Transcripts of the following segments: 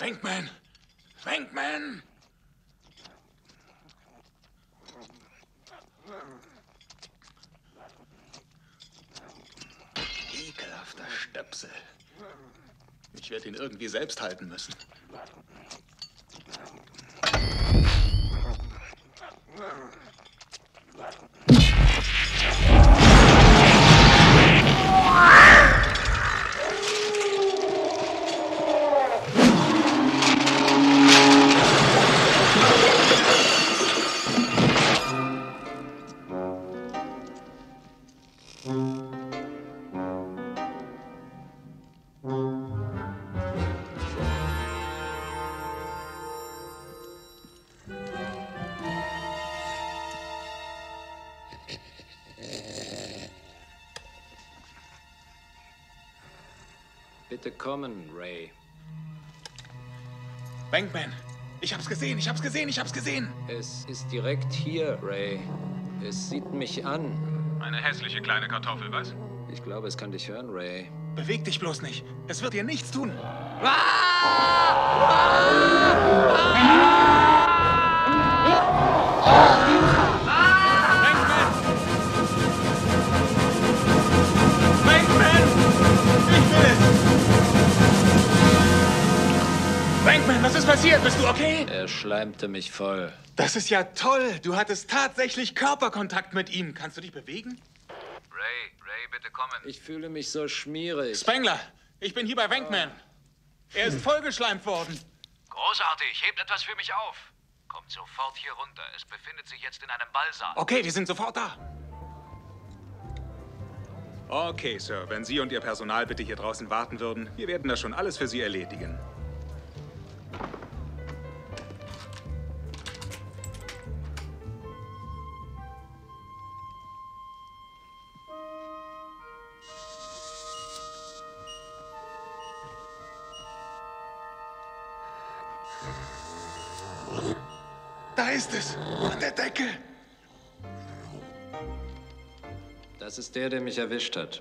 Venkman! Venkman! Ekelhafter Stöpsel. Ich werde ihn irgendwie selbst halten müssen. Bitte kommen, Ray. Venkman, ich hab's gesehen, ich hab's gesehen, ich hab's gesehen. Es ist direkt hier, Ray. Es sieht mich an. Eine hässliche kleine Kartoffel, was? Ich glaube, es kann dich hören, Ray. Beweg dich bloß nicht. Es wird dir nichts tun. Venkman, was ist passiert? Bist du okay? Er schleimte mich voll. Das ist ja toll. Du hattest tatsächlich Körperkontakt mit ihm. Kannst du dich bewegen? Ray, bitte kommen. Ich fühle mich so schmierig. Spengler, ich bin hier bei Venkman. Er ist vollgeschleimt worden. Großartig, hebt etwas für mich auf. Kommt sofort hier runter. Es befindet sich jetzt in einem Ballsaal. Okay, wir sind sofort da. Okay, Sir, wenn Sie und Ihr Personal bitte hier draußen warten würden, wir werden das schon alles für Sie erledigen. Da ist es, an der Decke. Das ist der mich erwischt hat.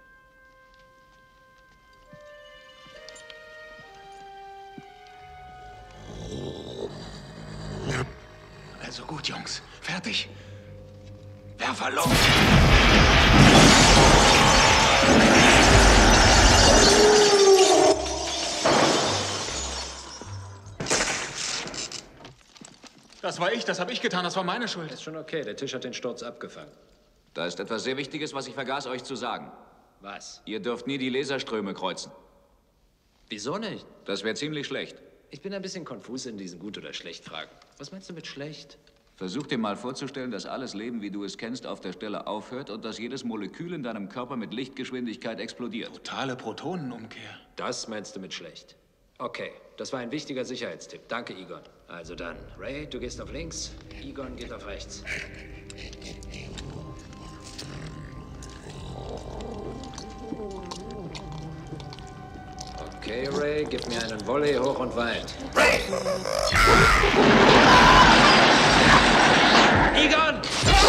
Also gut, Jungs. Fertig? Werfer los! Das war ich, das habe ich getan, das war meine Schuld. Ist schon okay, der Tisch hat den Sturz abgefangen. Da ist etwas sehr Wichtiges, was ich vergaß, euch zu sagen. Was? Ihr dürft nie die Laserströme kreuzen. Wieso nicht? Das wäre ziemlich schlecht. Ich bin ein bisschen konfus in diesen Gut- oder Schlecht-Fragen. Was meinst du mit schlecht? Versuch dir mal vorzustellen, dass alles Leben, wie du es kennst, auf der Stelle aufhört und dass jedes Molekül in deinem Körper mit Lichtgeschwindigkeit explodiert. Totale Protonenumkehr. Das meinst du mit schlecht? Okay, das war ein wichtiger Sicherheitstipp. Danke, Egon. Also dann, Ray, du gehst auf links, Egon geht auf rechts. Okay, Ray, gib mir einen Volley hoch und weit. Ray! Egon!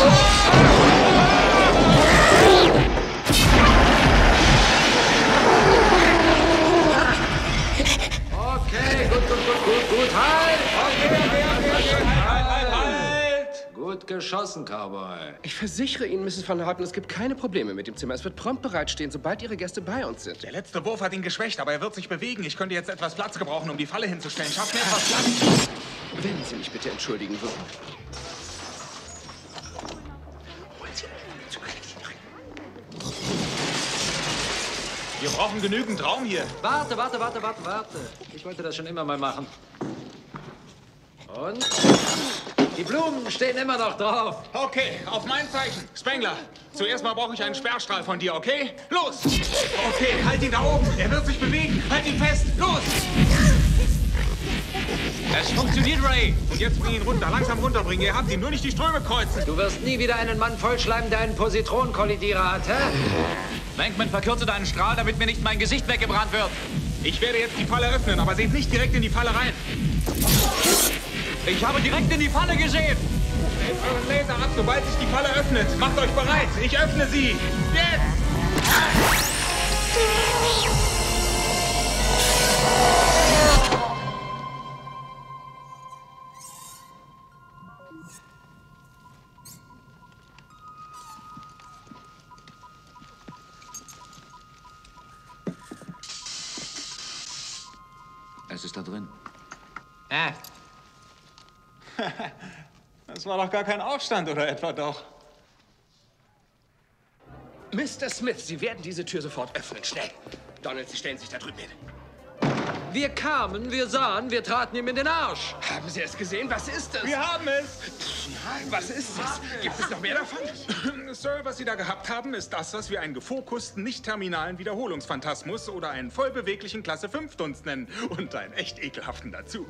Okay, gut, halt! Okay. Halt! Gut geschossen, Cowboy. Ich versichere Ihnen, Mrs. Van Houten, es gibt keine Probleme mit dem Zimmer. Es wird prompt bereitstehen, sobald Ihre Gäste bei uns sind. Der letzte Wurf hat ihn geschwächt, aber er wird sich bewegen. Ich könnte jetzt etwas Platz gebrauchen, um die Falle hinzustellen. Schafft mir etwas Platz. Wenn Sie mich bitte entschuldigen würden. Wir brauchen genügend Raum hier. Warte. Ich wollte das schon immer mal machen. Und? Die Blumen stehen immer noch drauf. Okay, auf mein Zeichen. Spengler, zuerst mal brauche ich einen Sperrstrahl von dir, okay? Los! Okay, halt ihn da oben. Er wird sich bewegen. Halt ihn fest. Los! Es funktioniert, Ray! Und jetzt bring ihn runter. Langsam runterbringen. Ihr habt ihn. Nur nicht die Ströme kreuzen. Du wirst nie wieder einen Mann vollschleimen, der einen Positronenkollidierer hat, hä? Venkman, verkürze deinen Strahl, damit mir nicht mein Gesicht weggebrannt wird. Ich werde jetzt die Falle öffnen, aber seht nicht direkt in die Falle rein. Ich habe direkt in die Falle gesehen. Stellt euren Laser ab, sobald sich die Falle öffnet. Macht euch bereit. Ich öffne sie. Jetzt! Was ist da drin? Das war doch gar kein Aufstand, oder etwa doch? Mr. Smith, Sie werden diese Tür sofort öffnen. Schnell. Donald, Sie stellen sich da drüben hin. Wir kamen, wir sahen, wir traten ihm in den Arsch. Haben Sie es gesehen? Was ist es? Wir haben es! Was ist es? Gibt es noch mehr davon? Sir, was Sie da gehabt haben, ist das, was wir einen gefokusten, nicht-terminalen Wiederholungsphantasmus oder einen vollbeweglichen Klasse 5-Dunst nennen. Und einen echt ekelhaften dazu.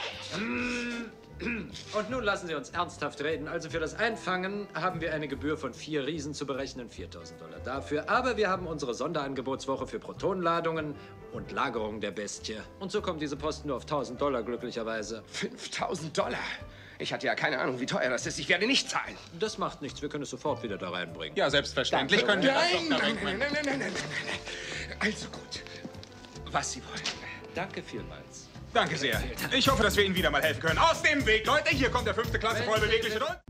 Und nun lassen Sie uns ernsthaft reden. Also für das Einfangen haben wir eine Gebühr von 4 Riesen zu berechnen, $4.000 dafür. Aber wir haben unsere Sonderangebotswoche für Protonladungen und Lagerung der Bestie. Und so kommt diese Post nur auf $1.000 glücklicherweise. $5.000? Ich hatte ja keine Ahnung, wie teuer das ist. Ich werde nicht zahlen. Das macht nichts, wir können es sofort wieder da reinbringen. Ja, selbstverständlich können wir das doch da reinbringen. Nein. Also gut. Was Sie wollen. Danke vielmals. Danke sehr. Ich hoffe, dass wir Ihnen wieder mal helfen können. Aus dem Weg, Leute. Hier kommt der 5. Klasse vollbewegliche Dunst.